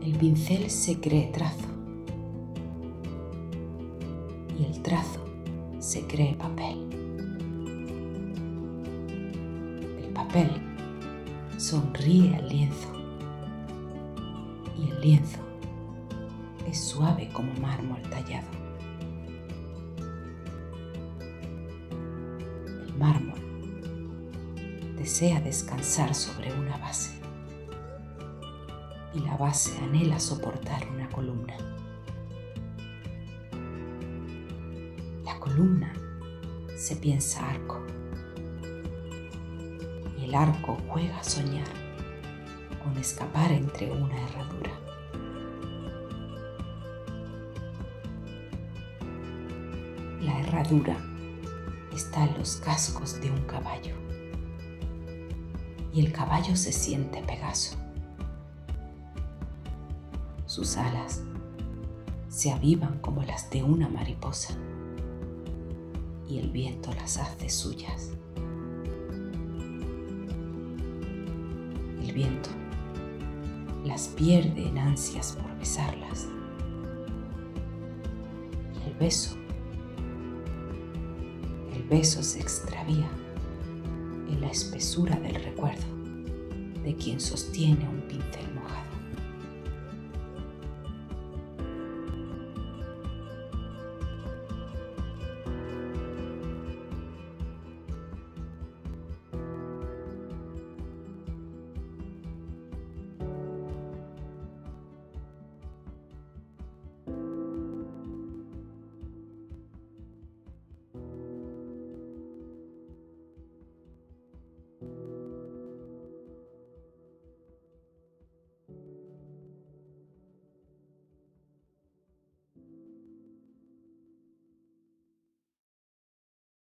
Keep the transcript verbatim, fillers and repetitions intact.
El pincel se cree trazo y el trazo se cree papel. El papel sonríe al lienzo y el lienzo es suave como mármol tallado. El mármol desea descansar sobre una base y la base anhela soportar una columna. La columna se piensa arco y el arco juega a soñar con escapar entre una herradura. La herradura está en los cascos de un caballo y el caballo se siente Pegaso. Sus alas se avivan como las de una mariposa y el viento las hace suyas. El viento las pierde en ansias por besarlas y el beso, el beso se extravía en la espesura del recuerdo de quien sostiene un pincel mojado.